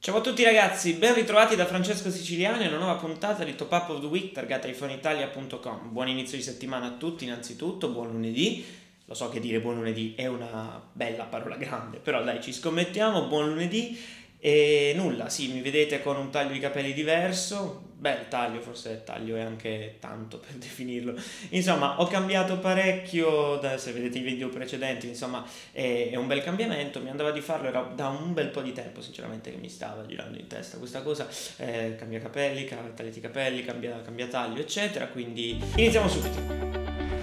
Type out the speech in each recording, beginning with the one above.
Ciao a tutti ragazzi, ben ritrovati da Francesco Siciliano in una nuova puntata di Top Up of the Week targata iPhoneitalia.com. Buon inizio di settimana a tutti, innanzitutto, buon lunedì. Lo so che dire buon lunedì è una bella parola grande, però dai, ci scommettiamo, buon lunedì. E nulla, sì, mi vedete con un taglio di capelli diverso. Beh, il taglio, forse il taglio è anche tanto per definirlo. Insomma, ho cambiato parecchio, se vedete i video precedenti, insomma, è un bel cambiamento. Mi andava di farlo, era da un bel po' di tempo, sinceramente, che mi stava girando in testa questa cosa. Cambia capelli, tagliati i capelli, cambia taglio, eccetera. Quindi iniziamo subito.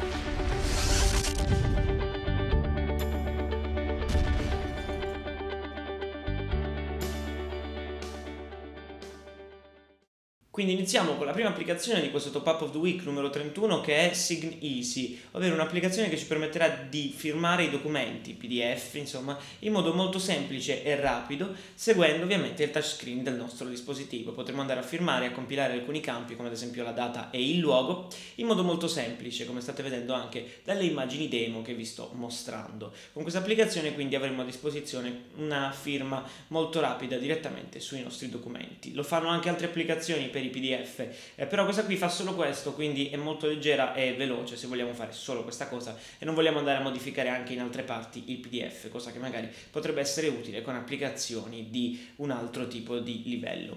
Quindi iniziamo con la prima applicazione di questo Top Up of the Week numero 31, che è Sign Easy, ovvero un'applicazione che ci permetterà di firmare i documenti PDF, insomma, in modo molto semplice e rapido, seguendo ovviamente il touchscreen del nostro dispositivo. Potremo andare a firmare e a compilare alcuni campi, come ad esempio la data e il luogo, in modo molto semplice, come state vedendo anche dalle immagini demo che vi sto mostrando. Con questa applicazione quindi avremo a disposizione una firma molto rapida direttamente sui nostri documenti. Lo fanno anche altre applicazioni per i PDF, però questa qui fa solo questo, quindi è molto leggera e veloce se vogliamo fare solo questa cosa e non vogliamo andare a modificare anche in altre parti il PDF, cosa che magari potrebbe essere utile con applicazioni di un altro tipo di livello.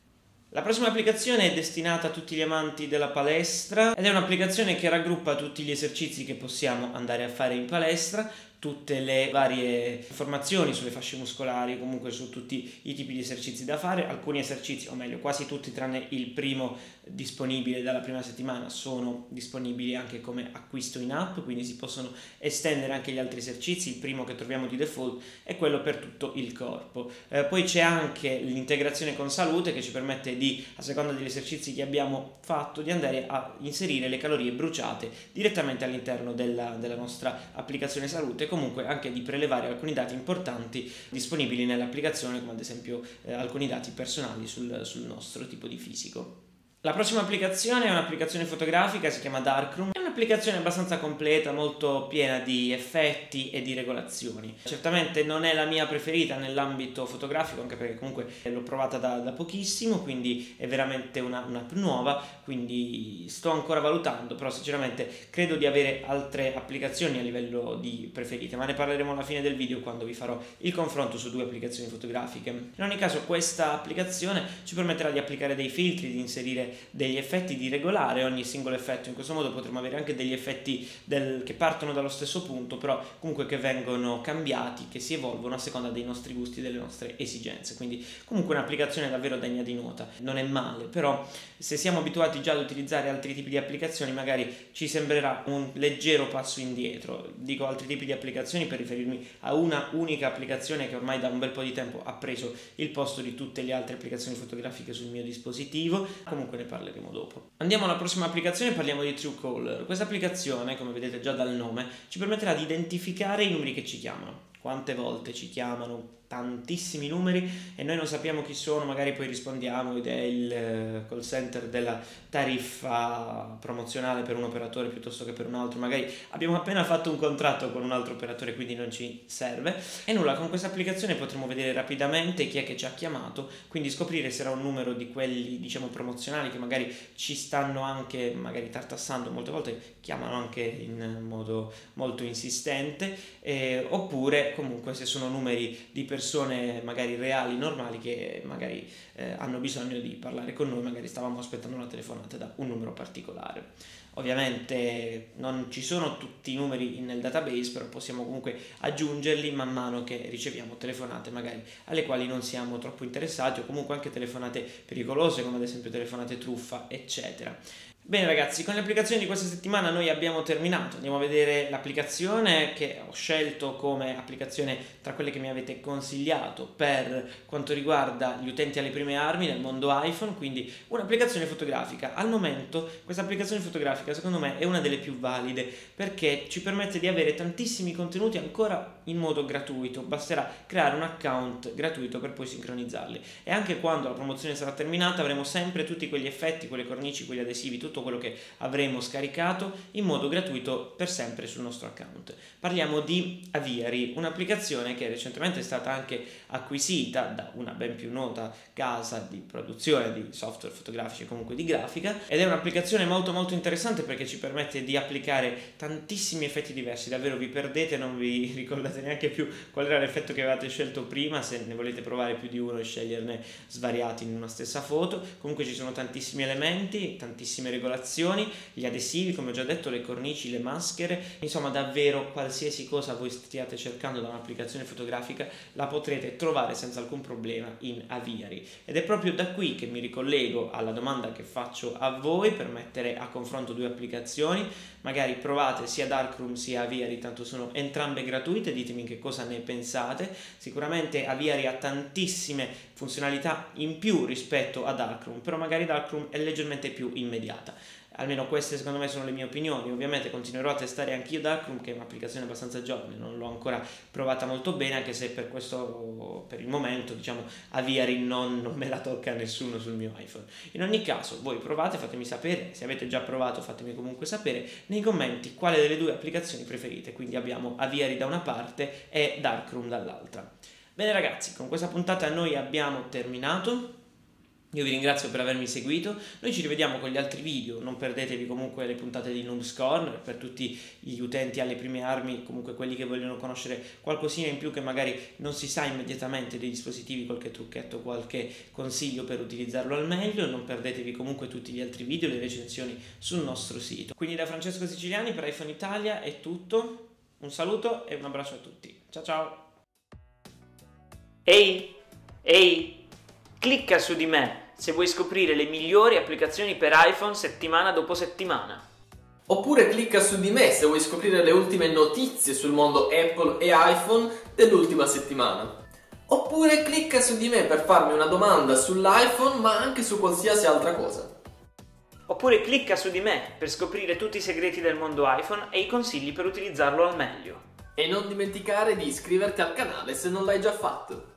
La prossima applicazione è destinata a tutti gli amanti della palestra ed è un'applicazione che raggruppa tutti gli esercizi che possiamo andare a fare in palestra, tutte le varie informazioni sulle fasce muscolari, comunque su tutti i tipi di esercizi da fare. Alcuni esercizi, o meglio quasi tutti tranne il primo disponibile dalla prima settimana, sono disponibili anche come acquisto in app, quindi si possono estendere anche gli altri esercizi. Il primo che troviamo di default è quello per tutto il corpo. Poi c'è anche l'integrazione con Salute che ci permette di, a seconda degli esercizi che abbiamo fatto, di andare a inserire le calorie bruciate direttamente all'interno della nostra applicazione Salute, comunque anche di prelevare alcuni dati importanti disponibili nell'applicazione, come ad esempio alcuni dati personali sul nostro tipo di fisico. La prossima applicazione è un'applicazione fotografica, si chiama Darkroom. È un'applicazione abbastanza completa, molto piena di effetti e di regolazioni. Certamente non è la mia preferita nell'ambito fotografico, anche perché comunque l'ho provata da pochissimo, quindi è veramente un'app nuova, quindi sto ancora valutando, però sinceramente credo di avere altre applicazioni a livello di preferite, ma ne parleremo alla fine del video quando vi farò il confronto su due applicazioni fotografiche. In ogni caso questa applicazione ci permetterà di applicare dei filtri, di inserire degli effetti, di regolare ogni singolo effetto. In questo modo potremo avere anche degli effetti che partono dallo stesso punto, però comunque che vengono cambiati, che si evolvono a seconda dei nostri gusti e delle nostre esigenze. Quindi comunque un'applicazione davvero degna di nota. Non è male, però se siamo abituati già ad utilizzare altri tipi di applicazioni magari ci sembrerà un leggero passo indietro. Dico altri tipi di applicazioni per riferirmi a una unica applicazione che ormai da un bel po' di tempo ha preso il posto di tutte le altre applicazioni fotografiche sul mio dispositivo. Comunque ne parleremo dopo. Andiamo alla prossima applicazione, parliamo di Truecaller. Questa applicazione, come vedete già dal nome, ci permetterà di identificare i numeri che ci chiamano. Quante volte ci chiamano? Tantissimi numeri e noi non sappiamo chi sono, magari poi rispondiamo ed è il call center della tariffa promozionale per un operatore piuttosto che per un altro, magari abbiamo appena fatto un contratto con un altro operatore, quindi non ci serve. E nulla, con questa applicazione potremo vedere rapidamente chi è che ci ha chiamato, quindi scoprire se era un numero di quelli diciamo promozionali che magari ci stanno anche magari tartassando, molte volte chiamano anche in modo molto insistente, oppure comunque se sono numeri di persone magari reali, normali, che magari hanno bisogno di parlare con noi, magari stavamo aspettando una telefonata da un numero particolare. Ovviamente non ci sono tutti i numeri nel database, però possiamo comunque aggiungerli man mano che riceviamo telefonate magari alle quali non siamo troppo interessati, o comunque anche telefonate pericolose come ad esempio telefonate truffa, eccetera. Bene ragazzi, con le applicazioni di questa settimana noi abbiamo terminato. Andiamo a vedere l'applicazione che ho scelto come applicazione tra quelle che mi avete consigliato per quanto riguarda gli utenti alle prime armi nel mondo iPhone, quindi un'applicazione fotografica. Al momento questa applicazione fotografica secondo me è una delle più valide perché ci permette di avere tantissimi contenuti ancora in modo gratuito, basterà creare un account gratuito per poi sincronizzarli, e anche quando la promozione sarà terminata avremo sempre tutti quegli effetti, quelle cornici, quegli adesivi, tutto quello che avremo scaricato in modo gratuito per sempre sul nostro account. Parliamo di Aviary, un'applicazione che recentemente è stata anche acquisita da una ben più nota casa di produzione di software fotografici e comunque di grafica, ed è un'applicazione molto interessante perché ci permette di applicare tantissimi effetti diversi. Davvero vi perdete, non vi ricordate neanche più qual era l'effetto che avevate scelto prima, se ne volete provare più di uno e sceglierne svariati in una stessa foto. Comunque ci sono tantissimi elementi, tantissime regolazioni, gli adesivi, come ho già detto, le cornici, le maschere, insomma davvero qualsiasi cosa voi stiate cercando da un'applicazione fotografica la potrete trovare senza alcun problema in Aviary. Ed è proprio da qui che mi ricollego alla domanda che faccio a voi per mettere a confronto due applicazioni. Magari provate sia Darkroom sia Aviary, tanto sono entrambe gratuite, ditemi che cosa ne pensate. Sicuramente Aviary ha tantissime funzionalità in più rispetto a Darkroom, però magari Darkroom è leggermente più immediata. Almeno queste secondo me sono le mie opinioni. Ovviamente continuerò a testare anch'io Darkroom, che è un'applicazione abbastanza giovane, non l'ho ancora provata molto bene, anche se per il momento, diciamo, Aviary non me la tocca nessuno sul mio iPhone. In ogni caso, voi provate, fatemi sapere, se avete già provato fatemi comunque sapere nei commenti quale delle due applicazioni preferite. Quindi abbiamo Aviary da una parte e Darkroom dall'altra. Bene ragazzi, con questa puntata noi abbiamo terminato. Io vi ringrazio per avermi seguito, noi ci rivediamo con gli altri video, non perdetevi comunque le puntate di Noobs Corner per tutti gli utenti alle prime armi, comunque quelli che vogliono conoscere qualcosina in più che magari non si sa immediatamente dei dispositivi, qualche trucchetto, qualche consiglio per utilizzarlo al meglio. Non perdetevi comunque tutti gli altri video, le recensioni sul nostro sito. Quindi da Francesco Siciliani per iPhone Italia è tutto, un saluto e un abbraccio a tutti, ciao ciao! Ehi! Clicca su di me se vuoi scoprire le migliori applicazioni per iPhone settimana dopo settimana. Oppure clicca su di me se vuoi scoprire le ultime notizie sul mondo Apple e iPhone dell'ultima settimana. Oppure clicca su di me per farmi una domanda sull'iPhone, ma anche su qualsiasi altra cosa. Oppure clicca su di me per scoprire tutti i segreti del mondo iPhone e i consigli per utilizzarlo al meglio. E non dimenticare di iscriverti al canale se non l'hai già fatto.